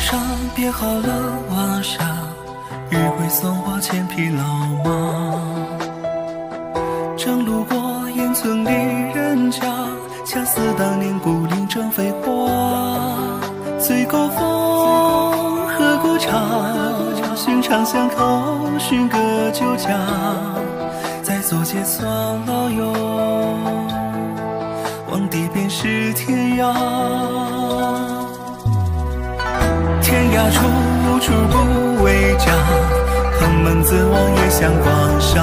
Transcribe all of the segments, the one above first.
上别好了瓦厦，余晖送我千匹老马。正路过烟村里人家，恰似当年故里正飞花。醉勾风，喝古茶，寻常巷口寻个酒家，再坐街算老友，望地便是天涯。天涯处，无处不为家，横门自望也像光沙。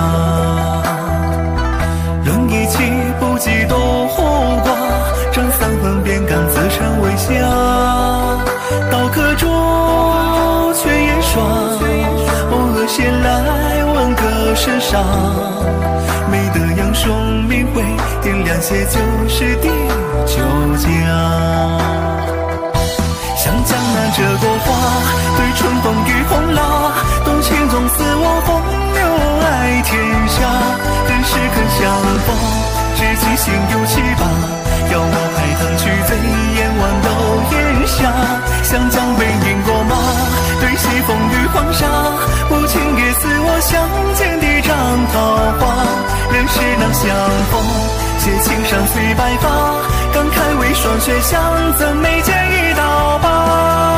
论一气不及多寡，正三分边岗自称为侠。刀刻竹，却烟霜，偶尔闲来问个身上。没得杨兄明慧，点亮些旧时的酒家。像江南折过花，对春风与红蜡，动情总似我风流爱天下。人世肯相逢，知己心有七八，要我拍堂去醉眼万斗烟霞。像江北饮过马，对西风与黄沙，无情也似我相见的张桃花。人世能相逢，借青山随白发，感慨为霜雪相赠，没见一道疤。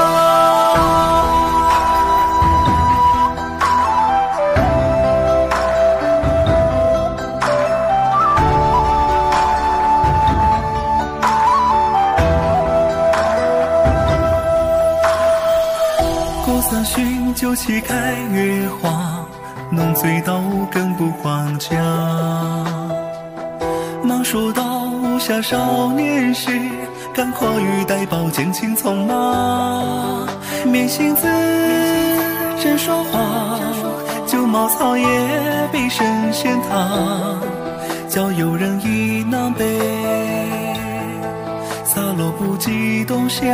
过三巡酒旗开月华，浓醉到五更不还家。忙说到无暇少年时，赶跨于带宝剑青从马。面行字真说话，酒茅草也比神仙塔。叫友人已南北，洒落不及冬夏。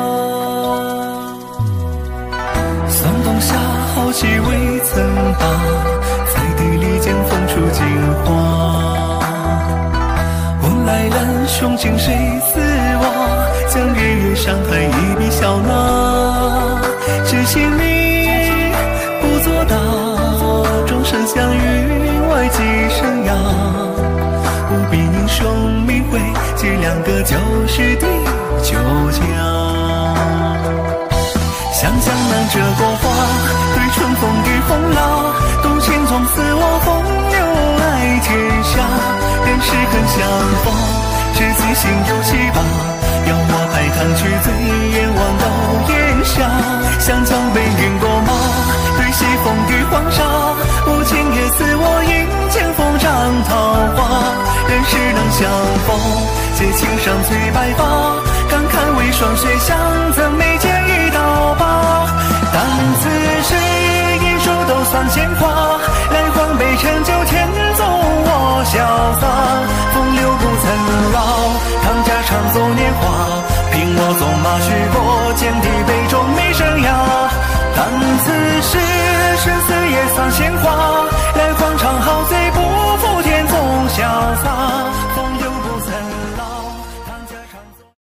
算冬夏好气未曾达，在地里见风出金花。问来人兄敬谁似我，将日月山海一笔笑纳。知心你不做大，终身相遇外寄生涯。务必宁兄明慧，借两个旧时的酒家。像江南折过花，对春风与红蜡，动情总似我风流爱天下。人世肯相逢，知己心有七八，要我拍堂去醉眼万斗烟霞。像江北云过马，对西风与黄沙，无情也似我迎剑锋斩桃花。人世能相逢，借青山催白发，感慨为霜雪相赠，没见一道疤。但此时饮数都算鲜花，来换杯陈酒，天纵我潇洒。风流不曾老，唐家常作年华，凭我纵马去过剑地杯中没生涯。但此时生死也算鲜花，